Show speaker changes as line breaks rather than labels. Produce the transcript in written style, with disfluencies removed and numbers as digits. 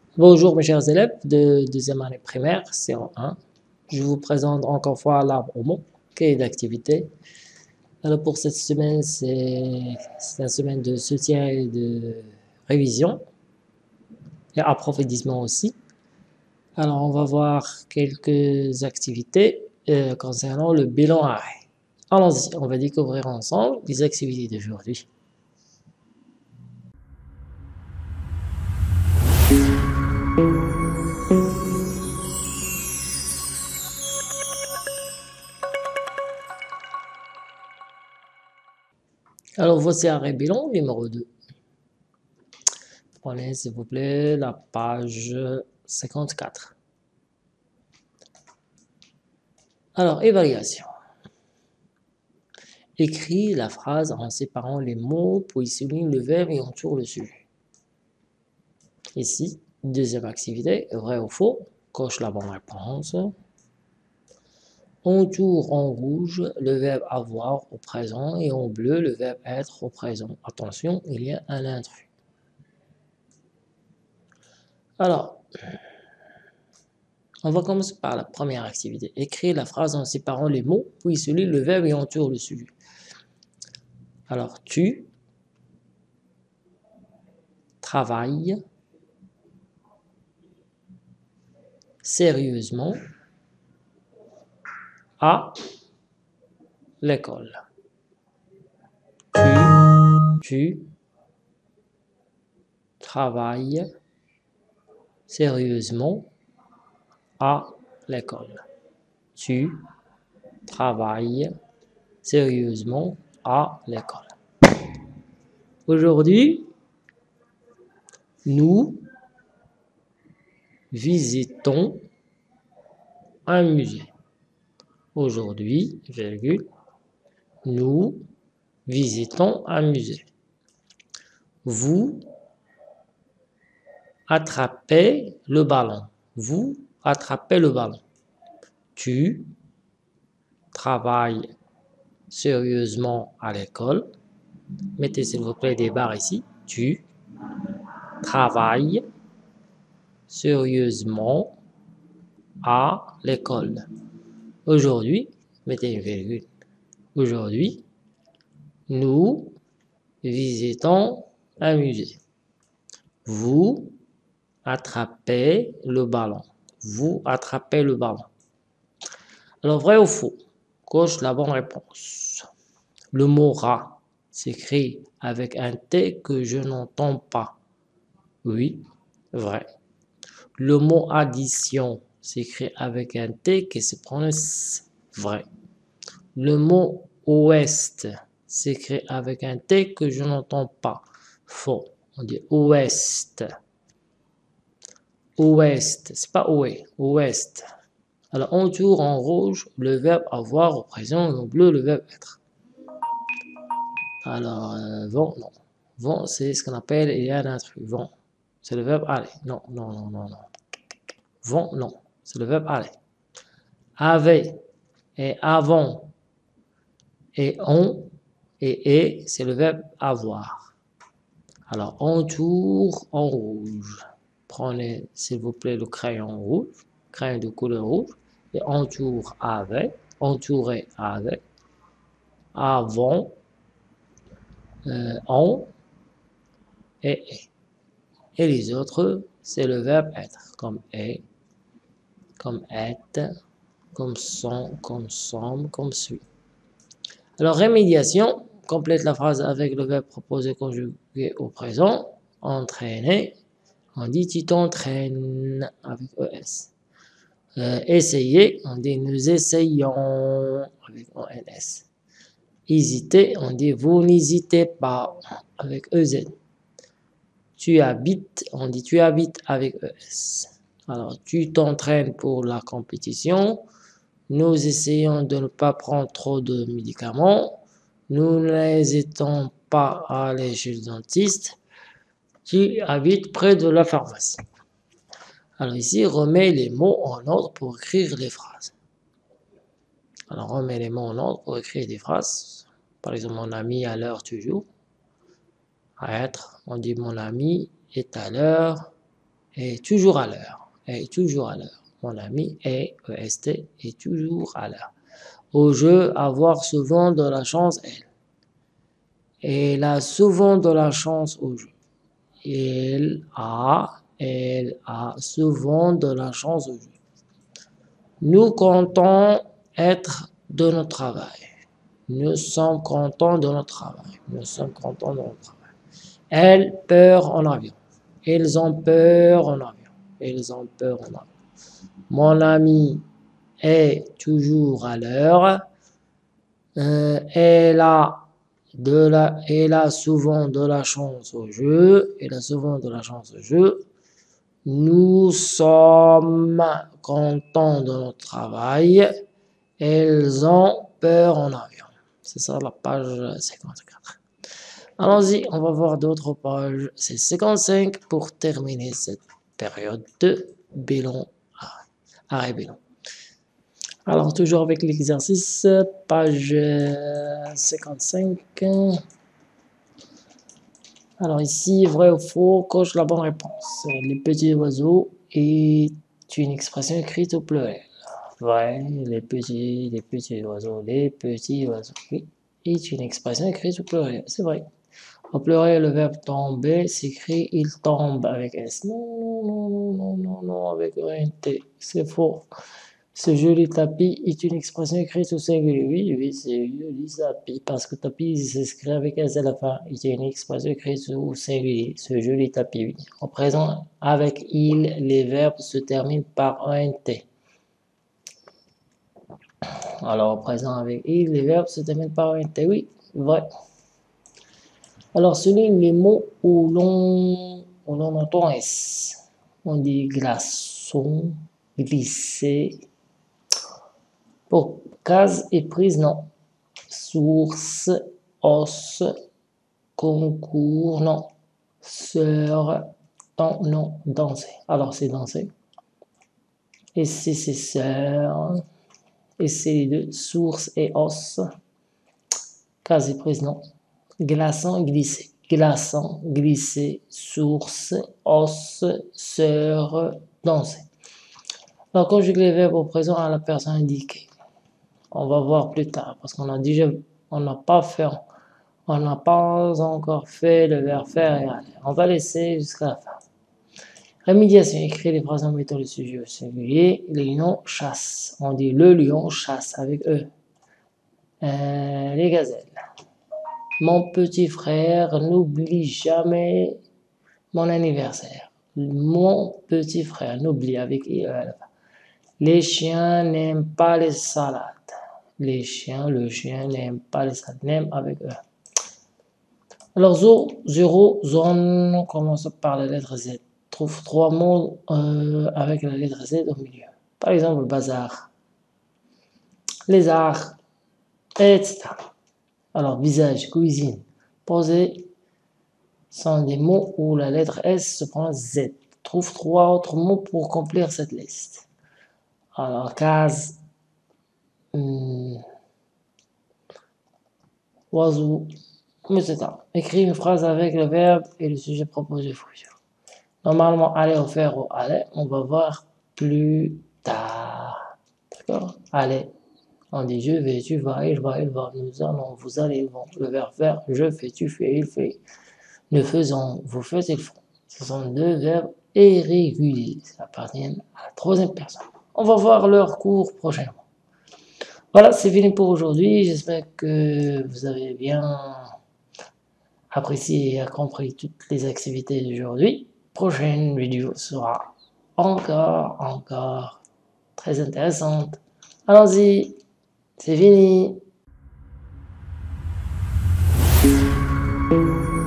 Bonjour mes chers élèves de deuxième année primaire, C1. Je vous présente encore une fois l'arbre au mot, cahier d'activité. Alors pour cette semaine, c'est une semaine de soutien et de révision et approfondissement aussi. Alors on va voir quelques activités concernant le bilan arrêt. Allons-y, on va découvrir ensemble les activités d'aujourd'hui. Alors voici arrêt bilan numéro 2. Prenez s'il vous plaît la page 54. Alors, évaluation. Écris la phrase en séparant les mots, puis souligne le verbe et entoure le sujet. Ici, deuxième activité, vrai ou faux, coche la bonne réponse. Entoure en rouge le verbe avoir au présent et en bleu le verbe être au présent. Attention, il y a un intrus. Alors, on va commencer par la première activité. Écris la phrase en séparant les mots, puis souligne le verbe et entoure le sujet. Alors, tu travailles sérieusement à l'école. Tu travailles sérieusement à l'école. Tu travailles sérieusement à l'école. Aujourd'hui, nous visitons un musée. Aujourd'hui, virgule, nous visitons un musée. Vous attrapez le ballon. Vous attrapez le ballon. Tu travailles sérieusement à l'école. Mettez s'il vous plaît des barres ici. Tu travailles sérieusement à l'école. Aujourd'hui, mettez une virgule. Aujourd'hui, nous visitons un musée. Vous attrapez le ballon. Vous attrapez le ballon. Alors, vrai ou faux? Coche la bonne réponse. Le mot rat s'écrit avec un T que je n'entends pas. Oui, vrai. Le mot addition s'écrit avec un T qui se prononce vrai. Le mot ouest s'écrit avec un T que je n'entends pas. Faux. On dit ouest. Ouest. C'est pas oué. Ouest. Alors, entoure en rouge le verbe avoir au présent et en bleu le verbe être. Alors, vont, non. Vont, c'est ce qu'on appelle, il y a un intrus. Vont. C'est le verbe aller. Non, non, non, non, non. Vont, non. C'est le verbe aller. Avait et avant et on et c'est le verbe avoir. Alors, entoure en rouge. Prenez, s'il vous plaît, le crayon rouge, crayon de couleur rouge, et entoure avec, entourer avec, avant, on et est. Et les autres, c'est le verbe être, comme est, comme être, comme sont, comme sommes, comme suis. Alors, rémédiation, complète la phrase avec le verbe proposé conjugué au présent. Entraîner, on dit tu t'entraînes avec ES. Essayer, on dit nous essayons avec ONS. Hésiter, on dit vous n'hésitez pas avec EZ. Tu habites, on dit tu habites avec ES. Alors, tu t'entraînes pour la compétition. Nous essayons de ne pas prendre trop de médicaments. Nous n'hésitons pas à aller chez le dentiste. Tu habites près de la pharmacie. Alors ici, remets les mots en ordre pour écrire les phrases. Alors, remets les mots en ordre pour écrire des phrases. Par exemple, mon ami à l'heure toujours. À être, on dit mon ami est à l'heure est toujours à l'heure. Est toujours à l'heure. Mon ami est, EST, est toujours à l'heure. Au jeu, avoir souvent de la chance, elle. Elle a souvent de la chance au jeu. Elle a souvent de la chance au jeu. Nous comptons être de notre travail. Nous sommes contents de notre travail. Nous sommes contents de notre travail. Elles peur en avion. Ils ont peur en avion. Ils ont peur en avion. Mon ami est toujours à l'heure. Elle a souvent de la chance au jeu. Elle a souvent de la chance au jeu. Nous sommes contents de notre travail. Elles ont peur en avion. C'est ça la page 54. Allons-y, on va voir d'autres pages. C'est 55 pour terminer cette période de bilan, arrêt bilan. Alors, toujours avec l'exercice, page 55. Alors ici, vrai ou faux, coche la bonne réponse. Les petits oiseaux est une expression écrite au pluriel. Vrai, les petits oiseaux, oui, est une expression écrite au pluriel. C'est vrai. Au pluriel, le verbe tomber s'écrit il tombe avec S. Non, avec un T. C'est faux. Ce joli tapis est une expression écrite au singulier. Oui, c'est joli tapis, parce que tapis s'écrit avec S à la fin. C'est une expression écrite au singulier. Ce joli tapis, oui. En présent, avec il, les verbes se terminent par un T. Alors, au présent, avec il, les verbes se terminent par un T. Oui, vrai. Alors, souligne les mots où l'on entend S. On dit glaçon, glisser. Pour case et prise, non. Source, os, concours, non. Sœur, temps, non. Danser. Alors, c'est danser. Et c'est sœur. Et c'est les deux. Source et os. Case et prise, non. Glaçant, glisser. Glaçant, glisser, source, os, sœur, danser. Alors, conjugue les verbes au présent à la personne indiquée. On va voir plus tard, parce qu'on a déjà, on n'a pas encore fait le verbe faire et aller. On va laisser jusqu'à la fin. Rémédiation, écrit les phrases en mettant le sujet au singulier. Les lions chassent. On dit le lion chasse avec E. Les gazelles. Mon petit frère n'oublie jamais mon anniversaire. Mon petit frère n'oublie avec IE. Les chiens n'aiment pas les salades. Le chien n'aime pas les salades. N'aime avec eux. Alors, zéro, zone, on commence par la lettre Z. Trouve 3 mots avec la lettre Z au milieu. Par exemple, bazar, lézard, etc. Alors, visage, cuisine, poser sont des mots où la lettre S se prend Z. Trouve 3 autres mots pour compléter cette liste. Alors, case, oiseau, etc. Écris une phrase avec le verbe et le sujet proposé futur. Normalement, aller au faire ou aller, on va voir plus tard. D'accord? Aller. On dit je vais, tu vas, il va, nous allons, vous allez, ils vont. Le verbe faire, je fais, tu fais, il fait. Nous faisons, vous faites, ils font. Ce sont 2 verbes irréguliers. Ça appartient à la 3e personne. On va voir leur cours prochainement. Voilà, c'est fini pour aujourd'hui. J'espère que vous avez bien apprécié et compris toutes les activités d'aujourd'hui. Prochaine vidéo sera encore très intéressante. Allons-y, c'est fini.